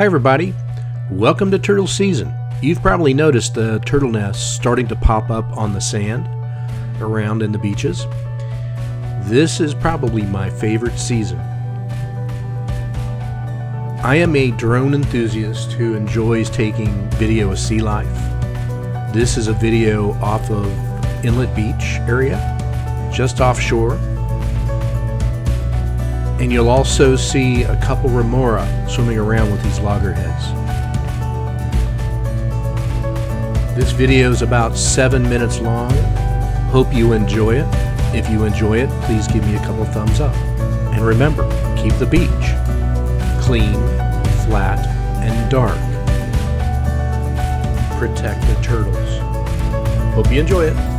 Hi everybody, welcome to turtle season. You've probably noticed the turtle nests starting to pop up on the sand around in the beaches. This is probably my favorite season. I am a drone enthusiast who enjoys taking video of sea life. This is a video off of Inlet Beach area, just offshore. And you'll also see a couple remora swimming around with these loggerheads. This video is about 7 minutes long. Hope you enjoy it. If you enjoy it, please give me a couple thumbs up. And remember, keep the beach clean, flat, and dark. Protect the turtles. Hope you enjoy it.